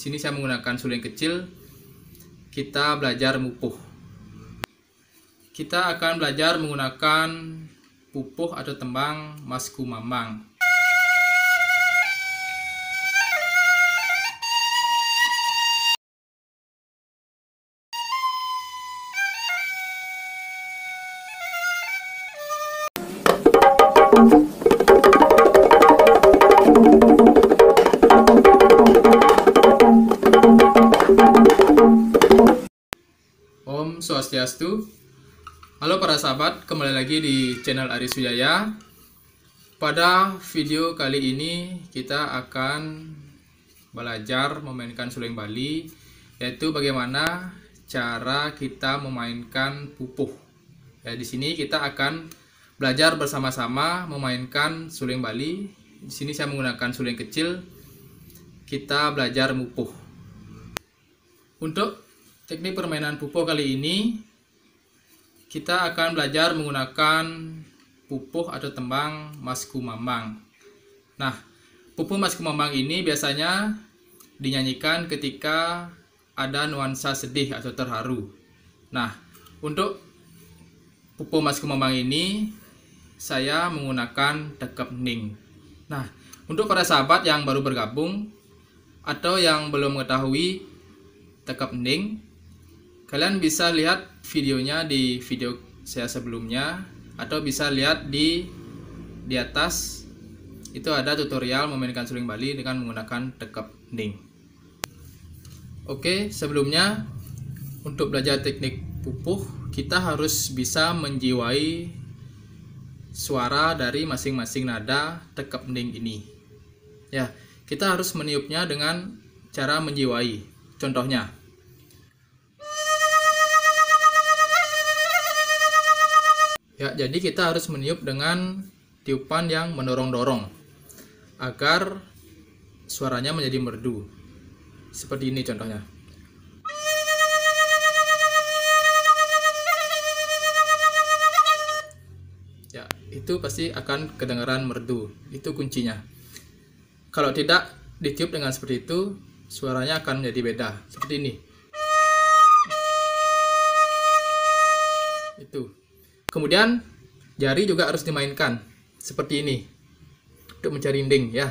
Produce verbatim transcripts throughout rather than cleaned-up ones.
sini saya menggunakan suling kecil. Kita belajar mupuh. Kita akan belajar menggunakan pupuh atau tembang Masku Mamang. Om Swastiastu. Halo para sahabat, kembali lagi di channel Aris Wijaya. Pada video kali ini kita akan belajar memainkan suling Bali, yaitu bagaimana cara kita memainkan pupuh. Ya, di sini kita akan belajar bersama-sama memainkan suling Bali. Di sini saya menggunakan suling kecil. Kita belajar mupuh. Untuk teknik permainan pupuh kali ini, kita akan belajar menggunakan pupuh atau tembang Masku Mamang. Nah, pupuh Masku Mamang ini biasanya dinyanyikan ketika ada nuansa sedih atau terharu. Nah, untuk pupuh Masku Mamang ini, saya menggunakan tekep ning. Nah, untuk para sahabat yang baru bergabung atau yang belum mengetahui tekep ning, kalian bisa lihat videonya di video saya sebelumnya, atau bisa lihat di di atas itu ada tutorial memainkan suling Bali dengan menggunakan tekep ning. Oke, sebelumnya untuk belajar teknik pupuh kita harus bisa menjiwai suara dari masing-masing nada tekep ning ini. Ya, kita harus meniupnya dengan cara menjiwai. Contohnya, ya, jadi kita harus meniup dengan tiupan yang mendorong-dorong agar suaranya menjadi merdu. Seperti ini contohnya. Ya, itu pasti akan kedengaran merdu. Itu kuncinya. Kalau tidak ditiup dengan seperti itu, suaranya akan menjadi beda. Seperti ini. Itu. Kemudian jari juga harus dimainkan seperti ini untuk mencari ding, ya.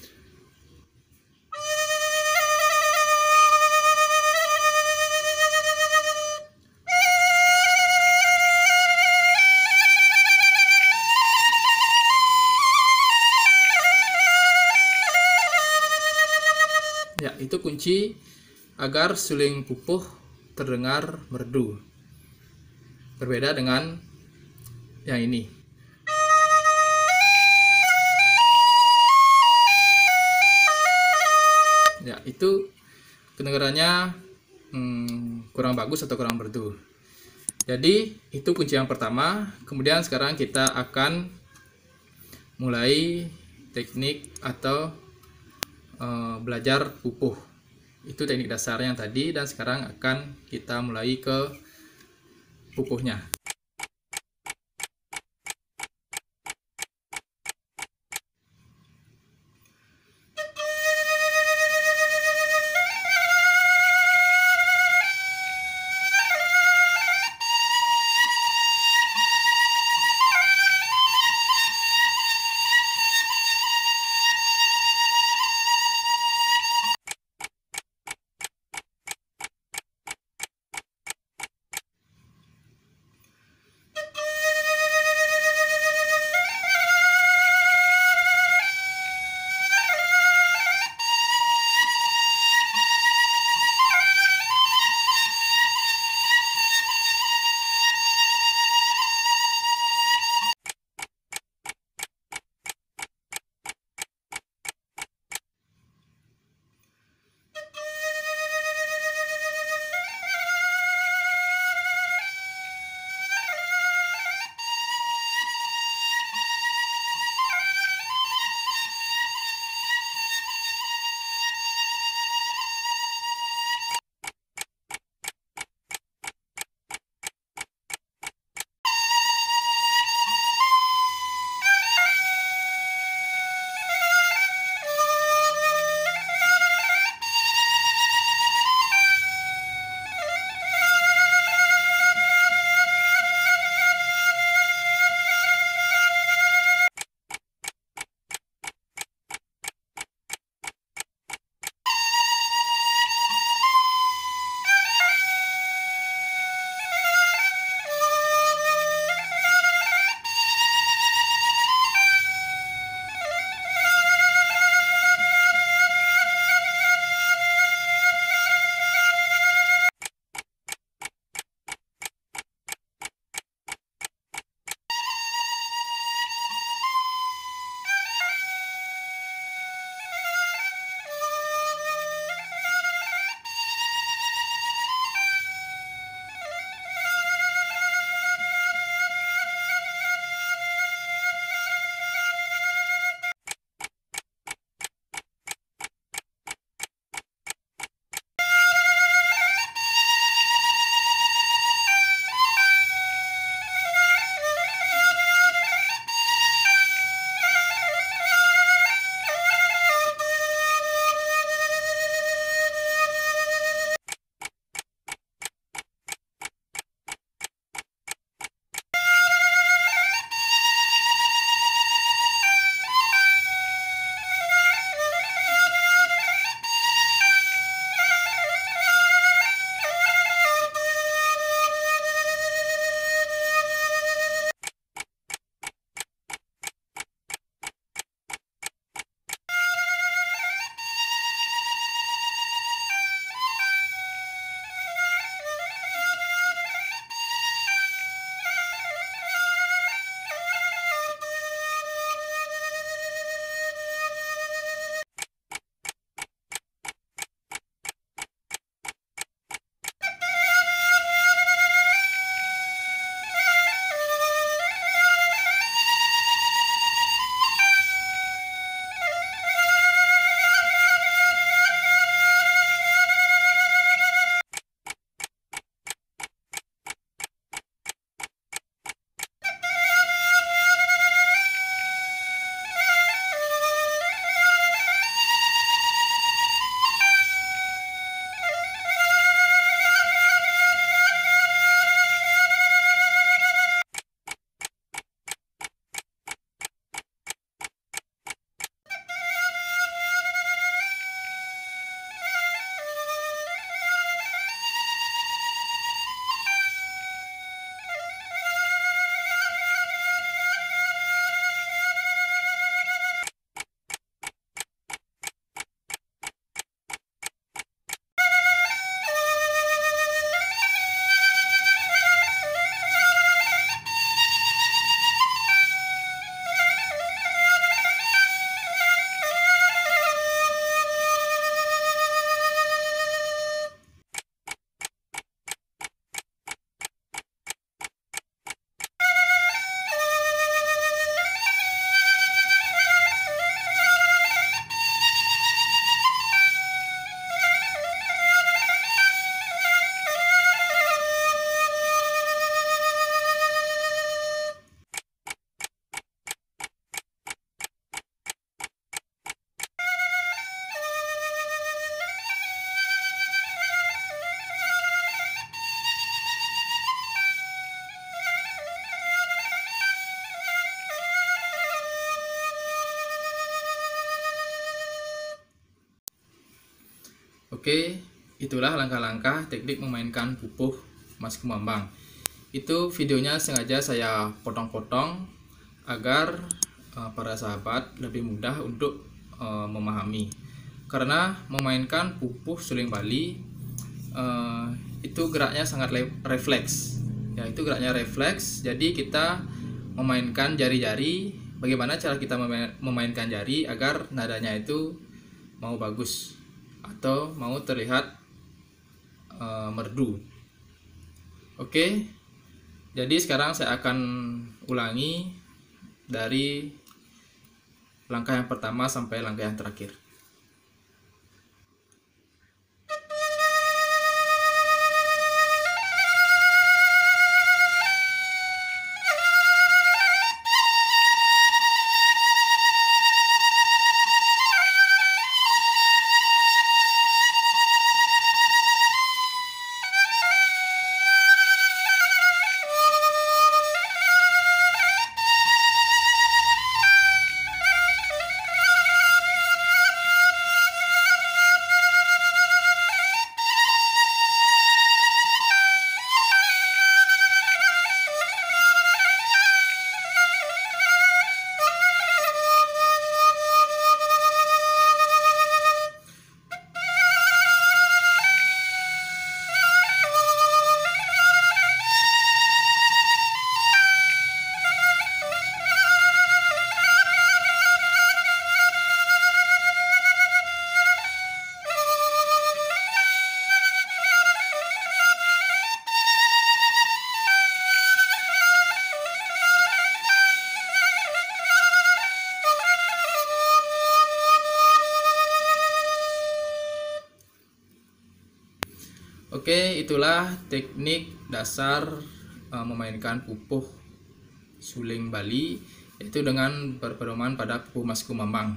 Ya, itu kunci agar suling pupuh terdengar merdu. Berbeda dengan yang ini. Ya, itu kedengarannya hmm, kurang bagus atau kurang merdu. Jadi, itu kunci yang pertama. Kemudian sekarang kita akan mulai teknik atau uh, belajar pupuh. Itu teknik dasarnya yang tadi, dan sekarang akan kita mulai ke pupuhnya. Oke, itulah langkah-langkah teknik memainkan pupuh Mas Kumambang. Itu videonya sengaja saya potong-potong agar uh, para sahabat lebih mudah untuk uh, memahami. Karena memainkan pupuh suling Bali uh, itu geraknya sangat refleks. Ya, itu geraknya refleks. Jadi kita memainkan jari-jari. Bagaimana cara kita memainkan jari agar nadanya itu mau bagus atau mau terlihat uh, merdu. Oke, jadi sekarang saya akan ulangi dari langkah yang pertama sampai langkah yang terakhir. Oke, itulah teknik dasar uh, memainkan pupuh suling Bali, yaitu dengan berpedoman pada pupuh Mas Kumambang.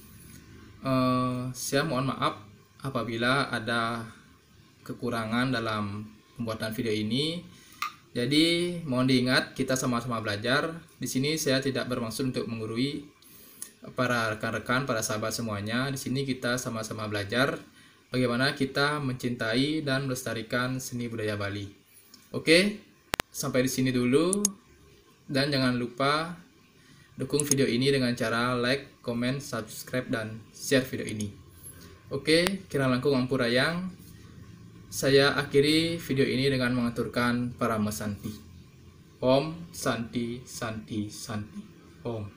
Uh, saya mohon maaf apabila ada kekurangan dalam pembuatan video ini. Jadi mohon diingat, kita sama-sama belajar. Di sini saya tidak bermaksud untuk menggurui para rekan-rekan, para sahabat semuanya. Di sini kita sama-sama belajar bagaimana kita mencintai dan melestarikan seni budaya Bali. Oke, sampai di sini dulu. Dan jangan lupa dukung video ini dengan cara like, comment, subscribe, dan share video ini. Oke, Kirang Langkung Ampurayang. Saya akhiri video ini dengan mengaturkan Parama Santi. Om Santi Santi Santi. Om.